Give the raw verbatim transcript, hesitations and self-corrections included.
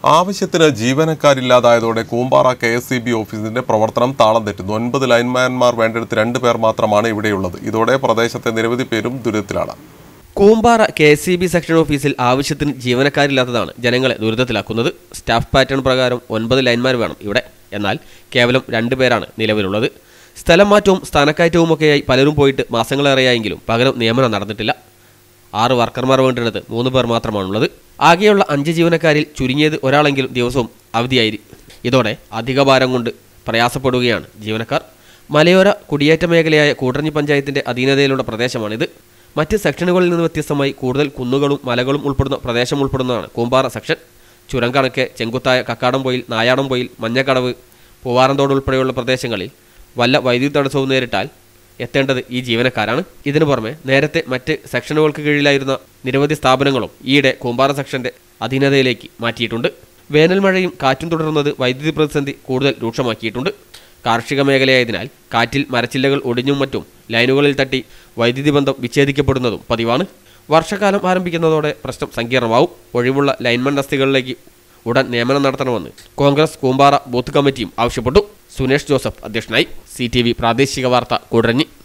ആവശ്യത്തിന് ജീവനക്കാരില്ലാതായതോടെ Koombara K S E B ഓഫീസിന്റെ പ്രവർത്തനം താളം തെറ്റുന്നു. ഒൻപത് ലൈൻമാൻമാർ വേണ്ടെടുത്ത് രണ്ട് പേർ മാത്രമാണ് ഇവിടെയുള്ളത്. ഇതോടെ പ്രദേശത്തെ നിരവധി പേരും ദുരിതത്തിലാണ്. Koombara K S E B section ഓഫീസിൽ ആവശ്യത്തിന് ജീവനക്കാരില്ലാത്തതാണ് ജനങ്ങളെ ദുരിതത്തിലാക്കുന്നത്. സ്റ്റാഫ് പാറ്റേൺ പ്രകാരം ഒൻപത് ലൈൻമാർ വേണം ഇവിടെ. എന്നാൽ കേവലം രണ്ട് പേരാണ് നിലവിലുള്ളത്. സ്ഥലം മാറ്റവും സ്ഥാനക്കയറ്റവുമൊക്കെയായി പലരും പോയിട്ട് മാസങ്ങളേറെയായെങ്കിലും പകരം നിയമനം നടന്നിട്ടില്ല. ആറ് വർക്കർമാർ വേണ്ടിടത്ത് മൂന്ന് പേർ മാത്രമാണുള്ളത്. ആകെയുള്ള അഞ്ച് ജീവനക്കാരിൽ ചുരുങ്ങിയത് ഒരാളെങ്കിലും ദിവസവും അവധിയായി. ഇതോടെ അധിക ഭാരം കൊണ്ട് പ്രയാസപ്പെടുകയാണ് ജീവനക്കാർ. മലയോര കുടിയേറ്റ മേഖലയായ കൂടരഞ്ഞി പഞ്ചായത്തിന്റെ അധീനതയിലുള്ള പ്രദേശമാണിത്. മറ്റ് സെക്ഷനുകളിൽ നിന്ന് വ്യത്യസ്തമായി കൂടുതൽ കുന്നുകളും മലകളും ഉൾപ്പെടുന്ന പ്രദേശം ഉൾപ്പെടുന്നതാണ് കൂമ്പാറ സെക്ഷൻ. ചുരം കണക്കെ ചെങ്കുത്തായ കക്കാടംപൊയിൽ, നായാടംപൊയിൽ, മഞ്ഞക്കടവ്, പൂവാറന്തോട് ഉൾപ്പെടെയുള്ള പ്രദേശങ്ങളിൽ വല്ല വൈദ്യുതി തടസ്സവും നേരിട്ടാൽ എത്തേണ്ടത് ഈ ജീവനക്കാരാണ്. ഇതിനു പുറമെ നേരത്തെ മറ്റ് സെക്ഷനുകൾക്ക് കീഴിലായിരുന്ന നിരവധി സ്ഥാപനങ്ങളും ഈയിടെ കൂമ്പാറ സെക്ഷന്റെ അധീനതയിലേക്ക് മാറ്റിയിട്ടുണ്ട്. വേനൽ മഴയും കാറ്റും തുടരുന്നത് വൈദ്യുതി പ്രതിസന്ധി കൂടുതൽ രൂക്ഷമാക്കിയിട്ടുണ്ട്. കാർഷിക മേഖലയായതിനാൽ കാറ്റിൽ മരച്ചില്ലകൾ ഒടിഞ്ഞും മറ്റും ലൈനുകളിൽ തട്ടി വൈദ്യുതി ബന്ധം വിച്ഛേദിക്കപ്പെടുന്നതും പതിവാണ്. വർഷക്കാലം ആരംഭിക്കുന്നതോടെ പ്രശ്നം സങ്കീർണമാവും. ഒഴിവുള്ള ലൈൻമൻ തസ്തികകളിലേക്ക് ഉടൻ നിയമനം നടത്തണമെന്ന് കോൺഗ്രസ് കൂമ്പാറ ബൂത്ത് കമ്മിറ്റിയും ആവശ്യപ്പെട്ടു. സുനേഷ് ജോസഫ് അധ്യക്ഷനായി. സി ടി വി പ്രാദേശിക വാർത്ത കൂടരഞ്ഞി.